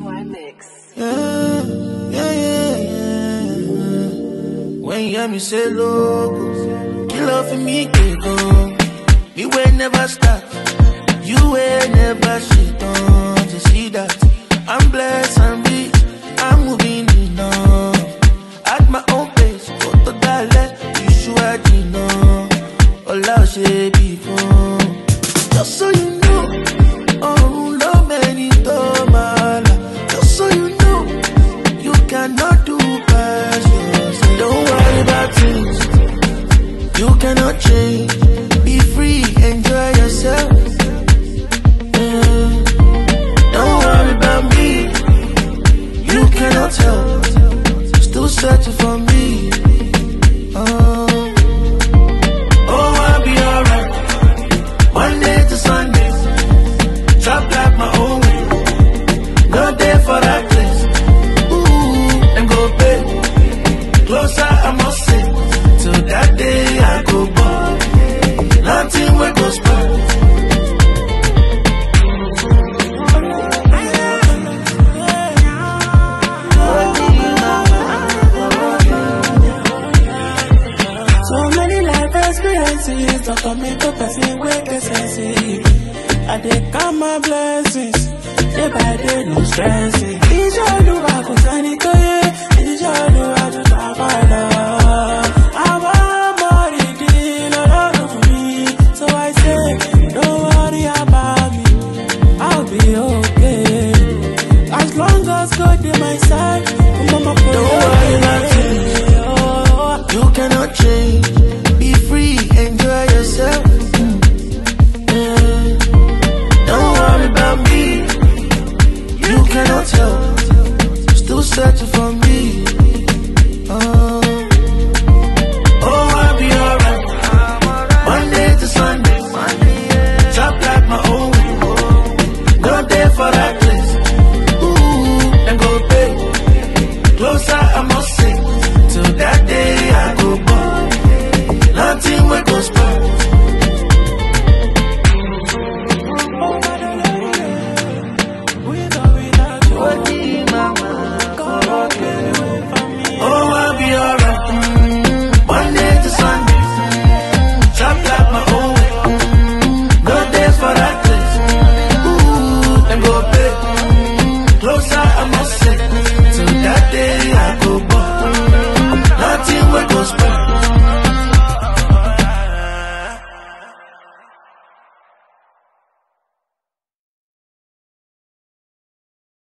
Yeah, yeah, yeah, yeah. When you hear me say logo, kill off for me, go. Me will never stop. You will never shit on to see that. I'm blessed and rich. I'm moving enough. At my own pace, go to that you should know. All I'll say before. Just so you know, oh, no many tomala. Just so you know, you cannot do past yourself. Don't worry about things you cannot change. Be free, enjoy yourself. Don't worry about me, you cannot help. Still searching for me. Oh, I'll be alright. Monday to Sunday, chop like my own way. No day for that place. Ooh, and go pay. Closer, I must say. Till that day I go by. Nothing will go spoil. Don't come into person wake a sense. I dey count my blessings. Day by day, no stressing. It's all do I go send it to you. It's all do I just have my love. I want more than all for me. So I say, don't worry about me. I'll be okay. As long as God in my side, don't worry about things you cannot change. Be free, enjoy yourself. Don't worry about me, you cannot help. Still searching for me. Oh, I'll be alright. Monday to Sunday, chop like my own way. No day for that.